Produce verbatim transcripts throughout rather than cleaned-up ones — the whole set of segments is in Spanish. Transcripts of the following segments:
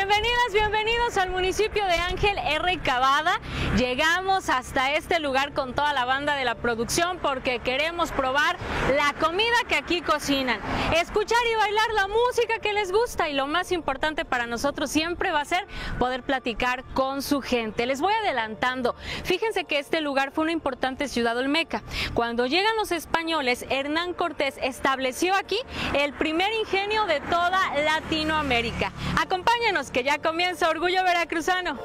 Bienvenidas, bienvenidos al municipio de Ángel R. Cavada. Llegamos hasta este lugar con toda la banda de la producción porque queremos probar la comida que aquí cocinan, escuchar y bailar la música que les gusta, y lo más importante para nosotros siempre va a ser poder platicar con su gente. Les voy adelantando, fíjense que este lugar fue una importante ciudad olmeca. Cuando llegan los españoles, Hernán Cortés estableció aquí el primer ingenio de toda Latinoamérica. Acompáñenos que ya comienza Orgullo Veracruzano.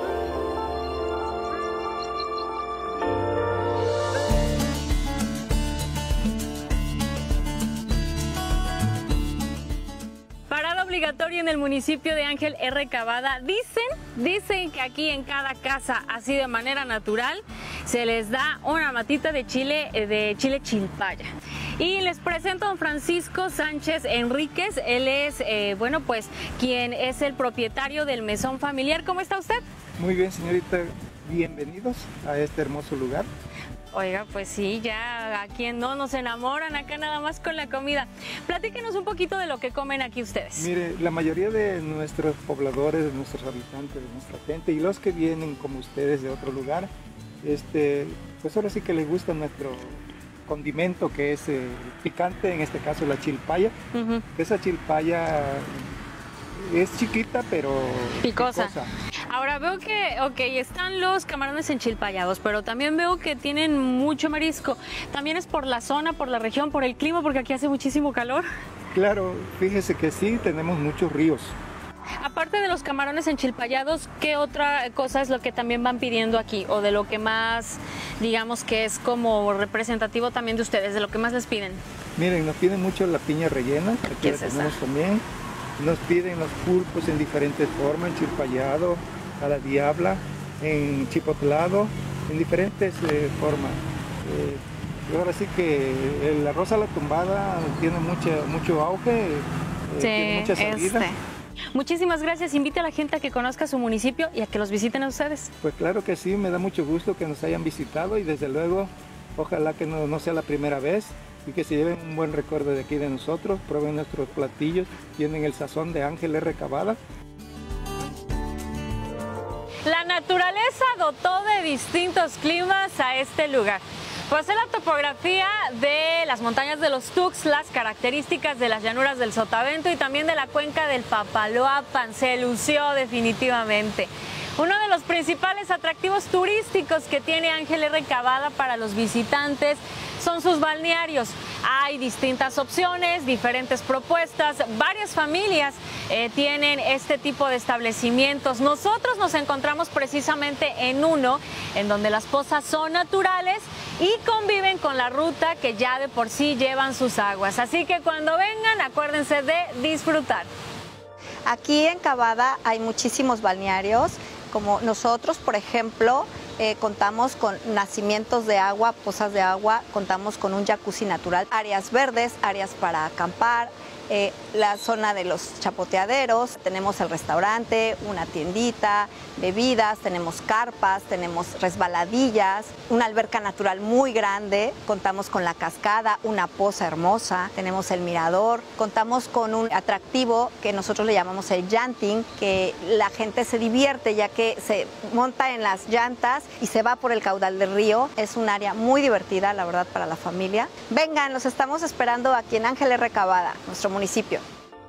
Parada obligatoria en el municipio de Ángel R. Cavada. Dicen, dicen que aquí en cada casa, así de manera natural, se les da una matita de chile, de chile chilpaya. Y les presento a don Francisco Sánchez Enríquez. Él es, eh, bueno, pues, quien es el propietario del mesón familiar. ¿Cómo está usted? Muy bien, señorita. Bienvenidos a este hermoso lugar. Oiga, pues sí, ya a quien no nos enamoran acá nada más con la comida. Platíquenos un poquito de lo que comen aquí ustedes. Mire, la mayoría de nuestros pobladores, de nuestros habitantes, de nuestra gente y los que vienen como ustedes de otro lugar, este, pues ahora sí que les gusta nuestro condimento, que es eh, picante, en este caso la chilpaya. Uh-huh. Esa chilpaya es chiquita pero picosa. picosa. Ahora veo que, ok, están los camarones enchilpayados, pero también veo que tienen mucho marisco. ¿También es por la zona, por la región, por el clima, porque aquí hace muchísimo calor? Claro, fíjese que sí, tenemos muchos ríos. Aparte de los camarones enchilpayados, ¿qué otra cosa es lo que también van pidiendo aquí? O de lo que más, digamos que es como representativo también de ustedes, de lo que más les piden. Miren, nos piden mucho la piña rellena, aquí la tenemos también. Nos piden los pulpos en diferentes formas, enchilpayado, a la diabla, en chipotlado, en diferentes eh, formas. Eh, ahora sí que el arroz a la tumbada tiene mucha, mucho auge, eh, sí, tiene mucha salida. Este. Muchísimas gracias. Invite a la gente a que conozca su municipio y a que los visiten a ustedes. Pues claro que sí, me da mucho gusto que nos hayan visitado y desde luego, ojalá que no, no sea la primera vez y que se lleven un buen recuerdo de aquí de nosotros, prueben nuestros platillos, tienen el sazón de Ángel R. Cavada. La naturaleza dotó de distintos climas a este lugar. Posee la topografía de las montañas de los Tuxtlas, características de las llanuras del Sotavento y también de la cuenca del Papaloapan. Se lució definitivamente. Uno de los principales atractivos turísticos que tiene Ángel R. Cavada para los visitantes son sus balnearios. Hay distintas opciones, diferentes propuestas, varias familias eh, tienen este tipo de establecimientos. Nosotros nos encontramos precisamente en uno en donde las pozas son naturales y conviven con la ruta que ya de por sí llevan sus aguas. Así que cuando vengan, acuérdense de disfrutar. Aquí en Cavada hay muchísimos balnearios, como nosotros, por ejemplo, eh, contamos con nacimientos de agua, pozas de agua, contamos con un jacuzzi natural, áreas verdes, áreas para acampar, eh, la zona de los chapoteaderos, tenemos el restaurante, una tiendita, bebidas, tenemos carpas, tenemos resbaladillas, una alberca natural muy grande, contamos con la cascada, una poza hermosa, tenemos el mirador, contamos con un atractivo que nosotros le llamamos el llanting, que la gente se divierte ya que se monta en las llantas y se va por el caudal del río. Es un área muy divertida, la verdad, para la familia. Vengan, los estamos esperando aquí en Ángel R. Cavada, nuestro municipio.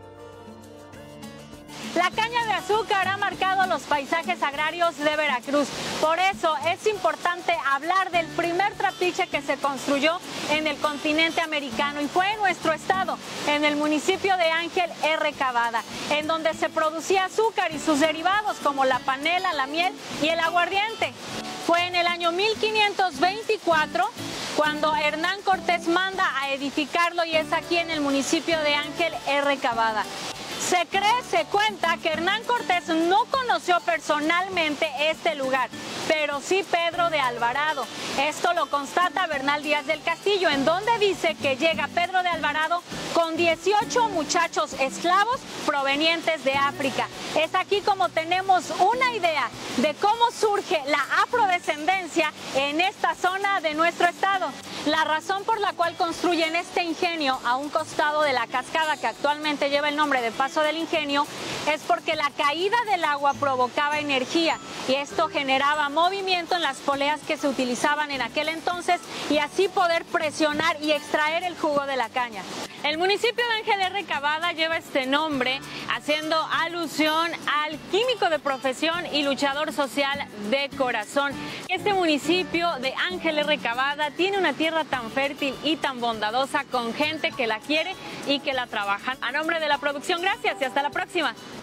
La caña de azúcar ha marcado los paisajes agrarios de Veracruz. Por eso es importante hablar del primer trapiche que se construyó en el continente americano y fue en nuestro estado, en el municipio de Ángel R. Cavada, en donde se producía azúcar y sus derivados como la panela, la miel y el aguardiente. Fue en el año mil quinientos veinticuatro cuando Hernán Cortés manda a edificarlo y es aquí en el municipio de Ángel R. Cavada. Se cree, se cuenta que Hernán Cortés no conoció personalmente este lugar, pero sí Pedro de Alvarado. Esto lo constata Bernal Díaz del Castillo, en donde dice que llega Pedro de Alvarado con dieciocho muchachos esclavos provenientes de África. Es aquí como tenemos una idea de cómo surge la afrodescendencia en esta zona de nuestro estado. La razón por la cual construyen este ingenio a un costado de la cascada que actualmente lleva el nombre de Paso uso del ingenio es porque la caída del agua provocaba energía y esto generaba movimiento en las poleas que se utilizaban en aquel entonces y así poder presionar y extraer el jugo de la caña. El municipio de Ángel R. Cavada lleva este nombre haciendo alusión al químico de profesión y luchador social de corazón. Este municipio de Ángel R. Cavada tiene una tierra tan fértil y tan bondadosa con gente que la quiere y que la trabaja. A nombre de la producción, gracias y hasta la próxima.